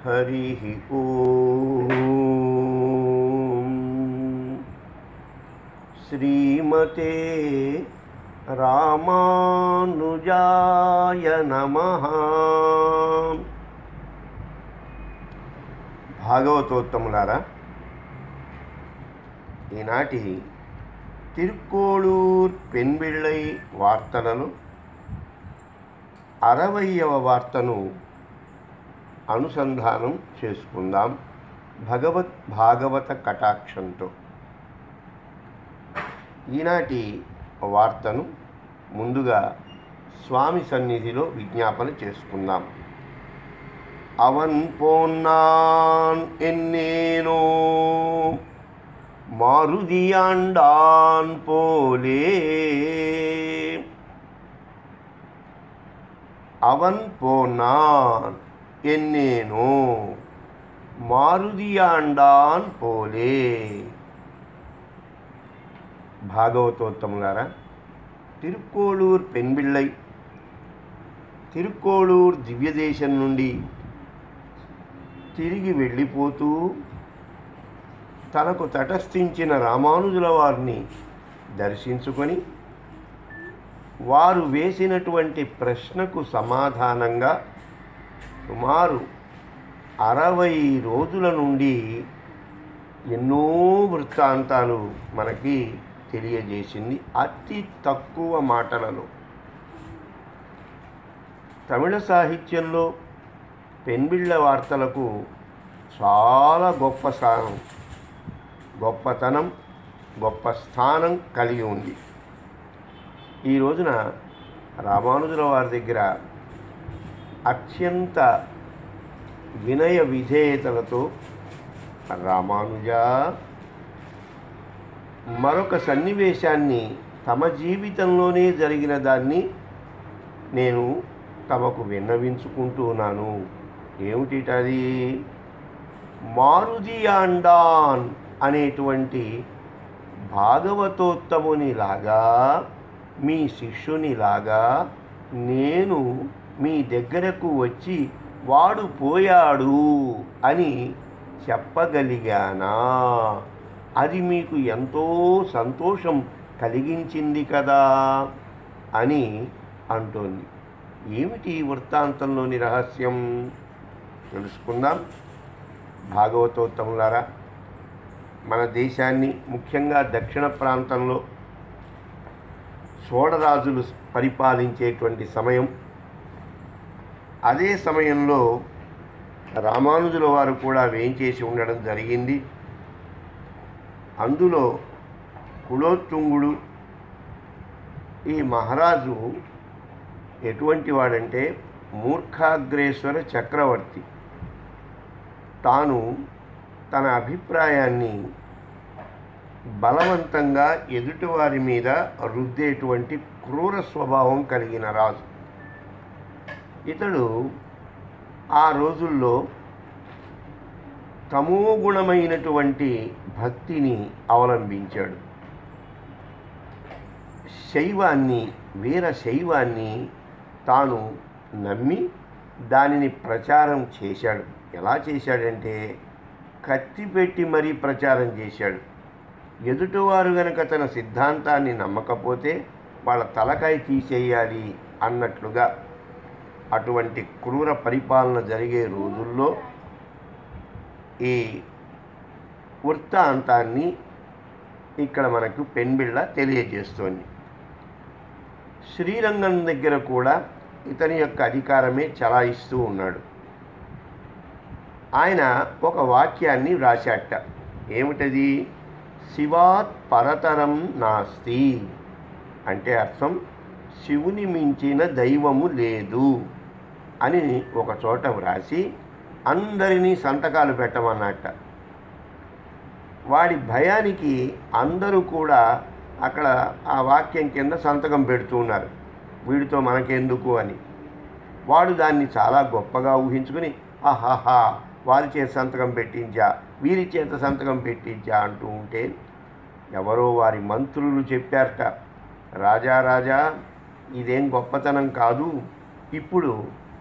हरिः ॐ श्रीमते रामानुजाय नमः। భాగవతోత్తములారా, ఈనాటి తిరుక్కోళూర్ పెన్బిళ్ళై వార్తలలో 60వ వార్తను అనుసంధానం చేసుకుందాం భాగవత కటాక్షంతో. ఈనాటి వార్తను ముందుగా స్వామి సన్నిధిలో విజ్ఞాపన చేసుకుందాం. అవన్ పోన్నాన్ ఎన్నేనో మారుదియాండాన్ పోలే. అవన్ పోన్నాన్ ఎన్నేనో మారుదియాండాన్ పోలే. భాగవతోత్తములారా, తిరుక్కోళూర్ పెన్బిళ్ళై తిరుక్కోళూర్ దివ్యదేశం నుండి తిరిగి వెళ్ళిపోతూ తనకు తటస్థించిన రామానుజుల వారిని దర్శించుకొని వారు వేసినటువంటి ప్రశ్నకు సమాధానంగా సుమారు 60 రోజుల నుండి ఎన్నో వృత్తాంతాలు మనకి తెలియజేసింది అతి తక్కువ మాటలలో. తమిళ సాహిత్యంలో పెన్బిళ్ళ వార్తలకు చాలా గొప్పతనం గొప్ప స్థానం కలిగి ఉంది. ఈ రోజున రామానుజుల వారి దగ్గర అత్యంత వినయ విధేయతలతో రామానుజ మరొక సన్నివేశాన్ని తమ జీవితంలోనే జరిగిన దాన్ని నేను తమకు విన్నవించుకుంటున్నాను. ఏమిటిటది? మారుదియాండాన్ అనేటువంటి భాగవతోత్తమునిలాగా, మీ శిష్యునిలాగా నేను మీ దగ్గరకు వచ్చి వాడు పోయాడు అని చెప్పగలిగానా? అది మీకు ఎంతో సంతోషం కలిగించింది కదా అని అంటోంది. ఏమిటి ఈ వృత్తాంతంలోని రహస్యం తెలుసుకుందాం. భాగవతోత్తములారా, మన దేశాన్ని ముఖ్యంగా దక్షిణ ప్రాంతంలో చోళరాజులు పరిపాలించేటువంటి సమయం. అదే సమయంలో రామానుజుల వారు కూడా వేయించేసి ఉండడం జరిగింది. అందులో కులోత్తుంగుడు ఈ మహారాజు ఎటువంటి వాడంటే మూర్ఖాగ్రేశ్వర చక్రవర్తి. తాను తన అభిప్రాయాన్ని బలవంతంగా ఎదుటివారి మీద రుద్దేటువంటి క్రూర స్వభావం కలిగిన రాజు. ఇతడు ఆ రోజుల్లో తమోగుణమైనటువంటి భక్తిని అవలంబించాడు. వీరశైవాన్ని తాను నమ్మి దానిని ప్రచారం చేశాడు. ఎలా చేశాడంటే కత్తి పెట్టి మరీ ప్రచారం చేశాడు. ఎదుటివారు గనక తన సిద్ధాంతాన్ని నమ్మకపోతే వాళ్ళ తలకాయ తీసేయాలి అన్నట్లుగా అటువంటి క్రూర పరిపాలన జరిగే రోజుల్లో ఈ వృత్తాంతాన్ని ఇక్కడ మనకు పెన్బిళ్ళ తెలియజేస్తోంది. శ్రీరంగం దగ్గర కూడా ఇతని యొక్క అధికారమే చలాయిస్తూ ఉన్నాడు. ఆయన ఒక వాక్యాన్ని వ్రాశాట. ఏమిటది? శివాత్ పరతరం నాస్తి అంటే అర్థం శివుని మించిన దైవము లేదు అని ఒక చోట వ్రాసి అందరినీ సంతకాలు పెట్టమన్నట్ట. వాడి భయానికి అందరూ కూడా అక్కడ ఆ వాక్యం కింద సంతకం పెడుతూ ఉన్నారు, వీడితో మనకెందుకు అని. వాడు దాన్ని చాలా గొప్పగా ఊహించుకుని ఆహాహా వారి చేత సంతకం పెట్టించా, వీరి చేత సంతకం పెట్టించా అంటూ ఉంటే ఎవరో వారి మంత్రులు చెప్పారట, రాజా ఇదేం గొప్పతనం కాదు, ఇప్పుడు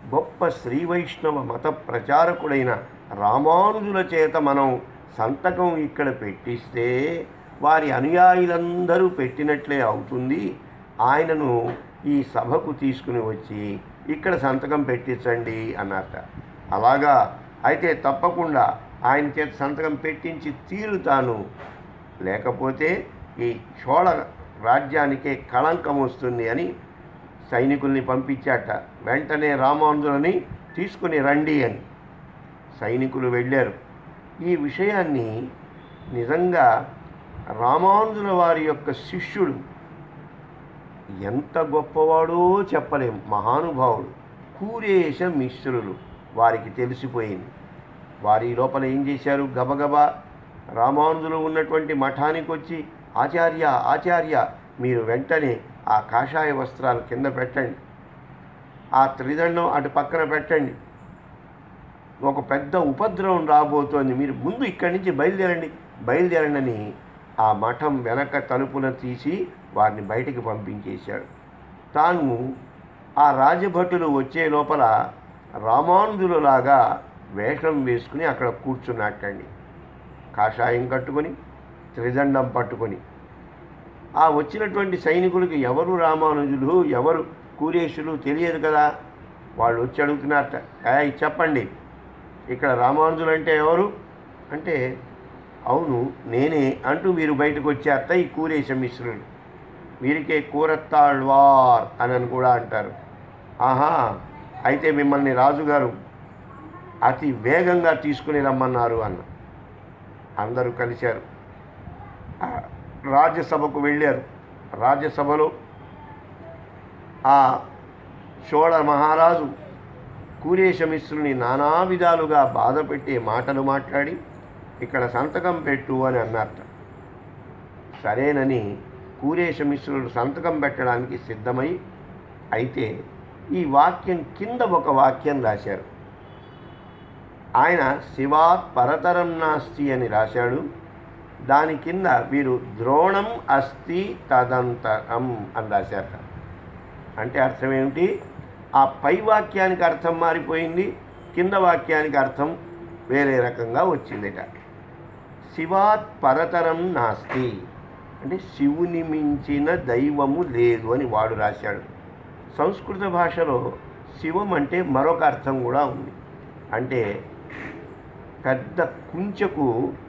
గొప్ప శ్రీ వైష్ణవ మత ప్రచారకుడైన రామానుజుల చేత మనం సంతకం ఇక్కడ పెట్టిస్తే వారి అనుయాయులందరూ పెట్టినట్లే అవుతుంది. ఆయనను ఈ సభకు తీసుకుని వచ్చి ఇక్కడ సంతకం పెట్టించండి అన్నట్ట. అలాగా, అయితే తప్పకుండా ఆయన చేత సంతకం పెట్టించి తీరుతాను, లేకపోతే ఈ చోళ రాజ్యానికే కళంకం వస్తుంది అని సైనికుల్ని పంపించాట. వెంటనే రామానుజులని తీసుకుని రండి అని సైనికులు వెళ్ళారు. ఈ విషయాన్ని నిజంగా రామానుజుల వారి యొక్క శిష్యుడు ఎంత గొప్పవాడో చెప్పలేం, మహానుభావుడు కూరేశ మిశ్రులు వారికి తెలిసిపోయింది. వారి లోపల ఏం చేశారు, గబగబా రామానుజులు ఉన్నటువంటి మఠానికి వచ్చి, ఆచార్య ఆచార్య మీరు వెంటనే ఆ కాషాయ వస్త్రాలు కింద పెట్టండి, ఆ త్రిదండం అటు పక్కన పెట్టండి, ఒక పెద్ద ఉపద్రవం రాబోతోంది, మీరు ముందు ఇక్కడి నుంచి బయలుదేరండి అని ఆ మఠం వెనక తలుపులను తీసి వారిని బయటికి పంపించేశాడు. తాను ఆ రాజభటులు వచ్చే లోపల రామానుజులలాగా వేషం వేసుకుని అక్కడ కూర్చున్నట్టండి, కాషాయం కట్టుకొని త్రిదండం పట్టుకొని. ఆ వచ్చినటువంటి సైనికులకి ఎవరు రామానుజులు ఎవరు కూరేశులు తెలియదు కదా. వాళ్ళు వచ్చి అడుగుతున్నారట, చెప్పండి ఇక్కడ రామానుజులు అంటే ఎవరు అంటే, అవును నేనే అంటూ వీరు బయటకు వచ్చారట ఈ కూరేశ మిశ్రులు. వీరికే కూరత్తాళ్వార్ అని కూడా అంటారు. ఆహా, అయితే మిమ్మల్ని రాజుగారు అతి వేగంగా తీసుకుని రమ్మన్నారు అన్న. అందరూ కలిశారు, రాజ్యసభకు వెళ్ళారు. రాజ్యసభలో ఆ చోళ మహారాజు కూరేశమిశ్రుని నానా విధాలుగా బాధ పెట్టే మాటలు మాట్లాడి ఇక్కడ సంతకం పెట్టు అని అన్నారట. సరేనని కూరేశమిశ్రుడు సంతకం పెట్టడానికి సిద్ధమై, అయితే ఈ వాక్యం కింద ఒక వాక్యం రాశారు. ఆయన శివాత్ పరతరం నాస్తి అని రాశాడు. దాని కింద వీరు ద్రోణం అస్తి తదంతరం అని రాశారట. అంటే అర్థం ఏమిటి, ఆ పై వాక్యానికి అర్థం మారిపోయింది, కింద వాక్యానికి అర్థం వేరే రకంగా వచ్చిందిట. శివాత్ పరతరం నాస్తి అంటే శివుని మించిన దైవము లేదు అని వాడు రాశాడు. సంస్కృత భాషలో శివం అంటే మరొక అర్థం కూడా ఉంది. అంటే పెద్ద కుంచెకు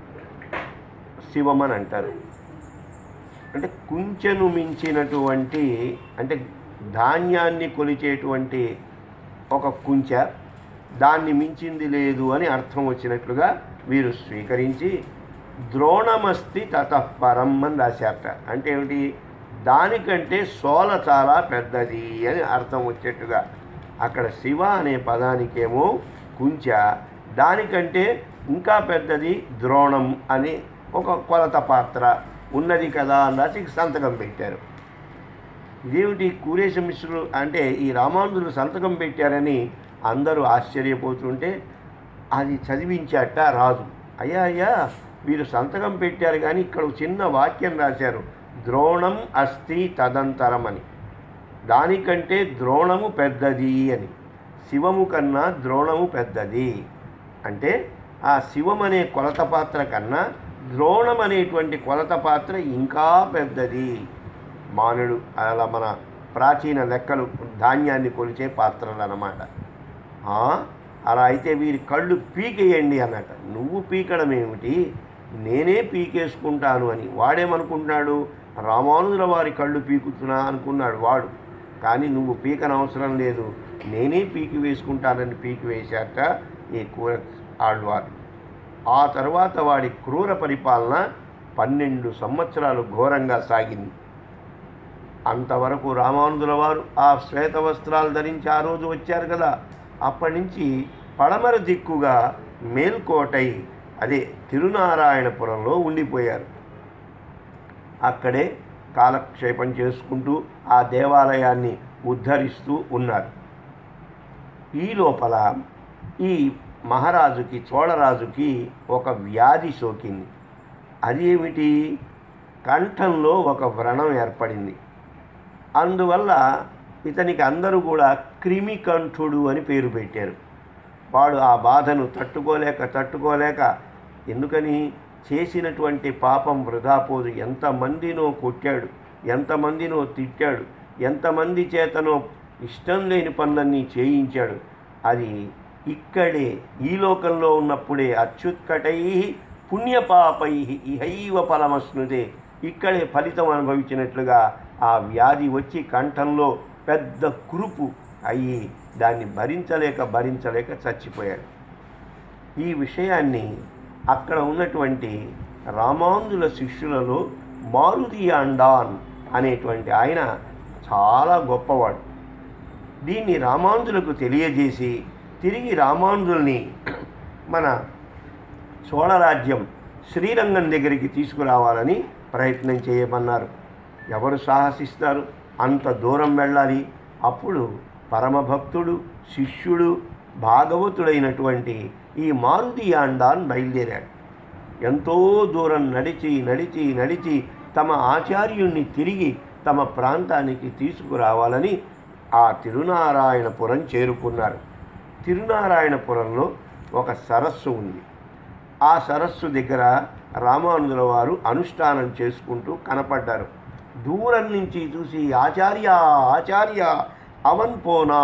శివం అని అంటారు. అంటే కుంచెను మించినటువంటి, అంటే ధాన్యాన్ని కొలిచేటువంటి ఒక కుంచె, దాన్ని మించింది లేదు అని అర్థం వచ్చినట్లుగా వీరు స్వీకరించి ద్రోణమస్తి తతఃపరం అని రాశారట. అంటే ఏమిటి, దానికంటే సోల చాలా పెద్దది అని అర్థం వచ్చేట్టుగా. అక్కడ శివ అనే పదానికేమో కుంచ, దానికంటే ఇంకా పెద్దది ద్రోణం అని ఒక కొలత పాత్ర ఉన్నది కదా అని రాసి సంతకం పెట్టారు. ఇదేమిటి కూరేశ మిశ్రులు అంటే ఈ రామానుజులు సంతకం పెట్టారని అందరూ ఆశ్చర్యపోతుంటే అది చదివించాట రాజు. అయ్యా వీరు సంతకం పెట్టారు కానీ ఇక్కడ చిన్న వాక్యం రాశారు, ద్రోణం అస్తి తదంతరం అని. దానికంటే ద్రోణము పెద్దది అని, శివము కన్నా ద్రోణము పెద్దది అంటే ఆ శివం అనే కొలత పాత్ర కన్నా ద్రోణం అనేటువంటి కొలత పాత్ర ఇంకా పెద్దది. మానుడు అలా మన ప్రాచీన లెక్కలు ధాన్యాన్ని కొలిచే పాత్రలు అన్నమాట. అలా అయితే వీరి కళ్ళు పీకేయండి అన్నట. నువ్వు పీకడం ఏమిటి, నేనే పీకేసుకుంటాను అని వాడేమనుకుంటున్నాడు, రామానుజుల వారి కళ్ళు పీకుతున్నా అనుకున్నాడు వాడు. కానీ నువ్వు పీకనవసరం లేదు, నేనే పీకి వేసుకుంటానని పీకి వేశాక ఈ కూర ఆళ్వారు. ఆ తర్వాత వాడి క్రూర పరిపాలన 12 సంవత్సరాలు ఘోరంగా సాగింది. అంతవరకు రామానుజుల వారు ఆ శ్వేత వస్త్రాలు ధరించి ఆ రోజు వచ్చారు కదా, అప్పటి నుంచి పడమర దిక్కుగా మేల్కోటై అదే తిరునారాయణపురంలో ఉండిపోయారు. అక్కడే కాలక్షేపం చేసుకుంటూ ఆ దేవాలయాన్ని ఉద్ధరిస్తూ ఉన్నారు. ఈ లోపల ఈ మహారాజుకి చోళరాజుకి ఒక వ్యాధి సోకింది. అదేమిటి, కంఠంలో ఒక వ్రణం ఏర్పడింది. అందువల్ల ఇతనికి అందరూ కూడా క్రిమికంఠుడు అని పేరు పెట్టారు. వాడు ఆ బాధను తట్టుకోలేక ఎందుకని చేసినటువంటి పాపం వృధా పోదు. ఎంతమందినో కొట్టాడు, ఎంతమందినో తిట్టాడు, ఎంతమంది చేతనో ఇష్టం లేని పనులన్నీ చేయించాడు. అది ఇక్కడే ఈ లోకంలో ఉన్నప్పుడే అచ్యుత్కటై పుణ్యపాపై ఇహైవ ఫలమశ్నుతే, ఇక్కడే ఫలితం అనుభవించినట్లుగా ఆ వ్యాధి వచ్చి కంఠంలో పెద్ద కురుపు అయ్యి దాన్ని భరించలేక చచ్చిపోయాడు. ఈ విషయాన్ని అక్కడ ఉన్నటువంటి రామానుజుల శిష్యులలో మారుతియాండాన్ అనేటువంటి ఆయన చాలా గొప్పవాడు. దీన్ని రామానుజులకు తెలియజేసి తిరిగి రామానుజుల్ని మన చోళరాజ్యం శ్రీరంగం దగ్గరికి తీసుకురావాలని ప్రయత్నం చేయమన్నారు. ఎవరు సాహసిస్తారు? అంత దూరం వెళ్ళాలి. అప్పుడు పరమభక్తుడు శిష్యుడు భాగవతుడైనటువంటి ఈ మారుతియాండాన్ బయలుదేరాడు. ఎంతో దూరం నడిచి తమ ఆచార్యుణ్ణి తిరిగి తమ ప్రాంతానికి తీసుకురావాలని ఆ తిరునారాయణపురం చేరుకున్నారు. తిరునారాయణపురంలో ఒక సరస్సు ఉంది. ఆ సరస్సు దగ్గర రామానుజుల వారు అనుష్ఠానం చేసుకుంటూ కనపడ్డారు. దూరం నుంచి చూసి ఆచార్య అవన్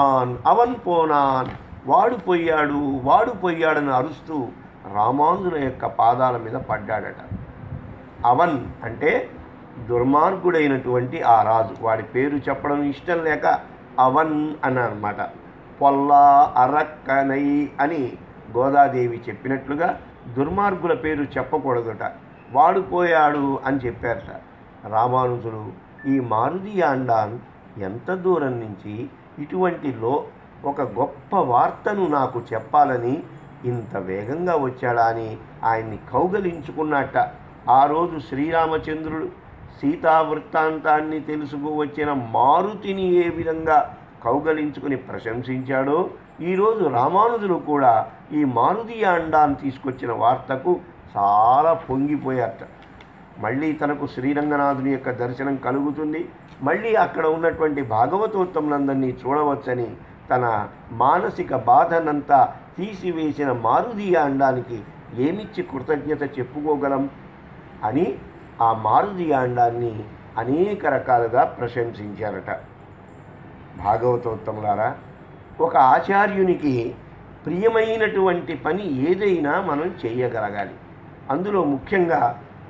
పోనాన్ వాడు పోయాడని అరుస్తూ రామానుజుల యొక్క పాదాల మీద పడ్డాడట. అవన్ అంటే దుర్మార్గుడైనటువంటి ఆ రాజు. వాడి పేరు చెప్పడం ఇష్టం లేక అవన్ అన్నమాట. పొల్లా అరక్కనై అని గోదాదేవి చెప్పినట్లుగా దుర్మార్గుల పేరు చెప్పకూడదట. వాడు పోయాడు అని చెప్పారట. రామానుజులు ఈ మారుతియాండాన్ ఎంత దూరం నుంచి ఇటువంటిలో ఒక గొప్ప వార్తను నాకు చెప్పాలని ఇంత వేగంగా వచ్చాడా అని ఆయన్ని కౌగలించుకున్నట్ట. ఆ రోజు శ్రీరామచంద్రుడు సీతావృత్తాంతాన్ని తెలుసుకు వచ్చిన మారుతిని ఏ విధంగా కౌగలించుకుని ప్రశంసించాడో ఈరోజు రామానుజులు కూడా ఈ మారుతియాండాన్ తీసుకొచ్చిన వార్తకు చాలా పొంగిపోయారట. మళ్ళీ తనకు శ్రీరంగనాథుని యొక్క దర్శనం కలుగుతుంది, మళ్ళీ అక్కడ ఉన్నటువంటి భాగవతోత్తములందరినీ చూడవచ్చని తన మానసిక బాధనంతా తీసివేసిన మారుతియాండానికి ఏమిచ్చి కృతజ్ఞత చెప్పుకోగలం అని ఆ మారుతియాండాన్ని అనేక రకాలుగా ప్రశంసించారట. భాగవతోత్తములారా, ఒక ఆచార్యునికి ప్రియమైనటువంటి పని ఏదైనా మనం చేయగలగాలి. అందులో ముఖ్యంగా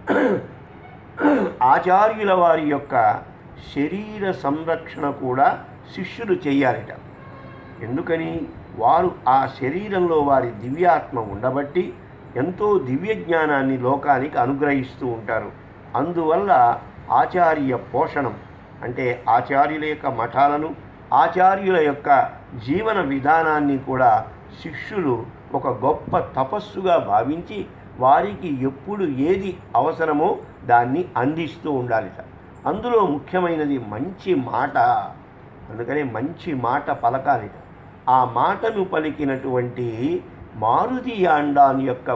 ఆచార్యుల వారి యొక్క శరీర సంరక్షణ కూడా శిష్యులు చేయాలట. ఎందుకని? వారు ఆ శరీరంలో వారి దివ్యాత్మ ఉండబట్టి ఎంతో దివ్య జ్ఞానాన్ని లోకానికి అనుగ్రహిస్తూ ఉంటారు. అందువల్ల ఆచార్య పోషణం అంటే ఆచార్యుల యొక్క మఠాలను, ఆచార్యుల యొక్క జీవన విధానాన్ని కూడా శిష్యులు ఒక గొప్ప తపస్సుగా భావించి వారికి ఎప్పుడు ఏది అవసరమో దాన్ని అందిస్తూ ఉండాలిట. అందులో ముఖ్యమైనది మంచి మాట. అందుకనే మంచి మాట పలకాలిట. ఆ మాటను పలికినటువంటి మారుతియాండాన్ యొక్క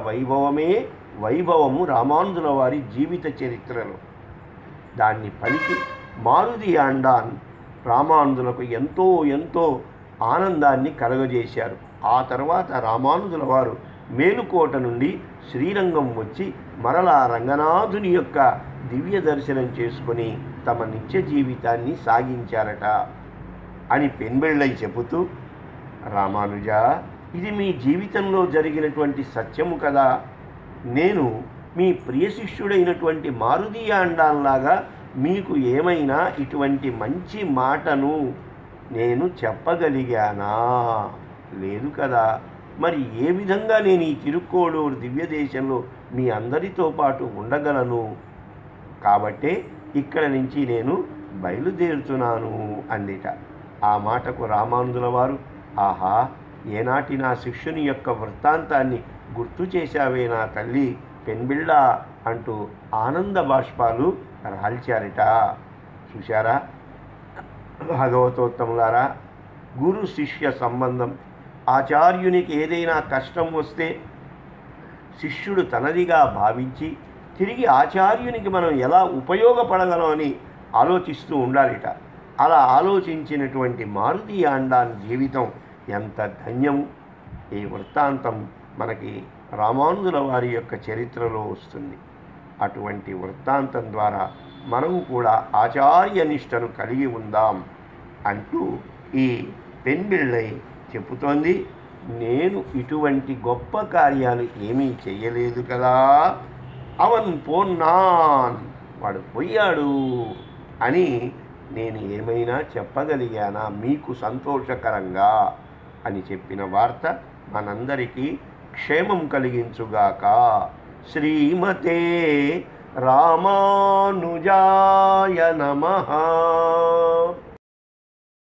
వైభవము రామానుజుల వారి జీవిత చరిత్రలో. దాన్ని పలికి మారుతియాండాన్ రామానుజులకు ఎంతో ఆనందాన్ని కలగజేశారు. ఆ తర్వాత రామానుజుల వారు మేలుకోట నుండి శ్రీరంగం వచ్చి మరలా రంగనాథుని యొక్క దివ్య దర్శనం చేసుకొని తమ నిత్య జీవితాన్ని సాగించారట అని పెన్బెళ్ళై చెబుతూ, రామానుజ, ఇది మీ జీవితంలో జరిగినటువంటి సత్యము కదా. నేను మీ ప్రియ శిష్యుడైనటువంటి మారుతియాండాన్లాగా మీకు ఏమైనా ఇటువంటి మంచి మాటను నేను చెప్పగలిగానా? లేదు కదా. మరి ఏ విధంగా నేను ఈ తిరుక్కోడూరు దివ్యదేశంలో మీ అందరితో పాటు ఉండగలను? కాబట్టే ఇక్కడ నుంచి నేను బయలుదేరుతున్నాను అందిట. ఆ మాటకు రామానుజుల వారు, ఆహా, ఏనాటి నా శిష్యుని యొక్క వృత్తాంతాన్ని గుర్తు చేశావే నా తల్లి పెన్బిళ్ళ అంటూ ఆనంద బాష్పాలు రాల్చారట. చూశారా భాగవతోత్తములారా, గురు శిష్య సంబంధం. ఆచార్యునికి ఏదైనా కష్టం వస్తే శిష్యుడు తనదిగా భావించి తిరిగి ఆచార్యునికి మనం ఎలా ఉపయోగపడగలమని ఆలోచిస్తూ ఉండాలిట. అలా ఆలోచించినటువంటి మారుతి ఆండాన్ జీవితం ఎంత ధన్యం. ఈ వృత్తాంతం మనకి రామానుజుల వారి యొక్క చరిత్రలో వస్తుంది. అటువంటి వృత్తాంతం ద్వారా మనం కూడా ఆచార్యనిష్టను కలిగి ఉందాం అంటూ ఈ పెన్బిళ్ళై చెప్పుతోంది. నేను ఇటువంటి గొప్ప కార్యాలు ఏమీ చెయ్యలేదు కదా, అవన్ పోన్నాన్, వాడు పోయాడు అని నేను ఏమైనా చెప్పగలిగానా మీకు సంతోషకరంగా అని చెప్పిన వార్త మనందరికీ క్షేమం కలిగించుగాక. శ్రీమతే రామానుజాయ నమః.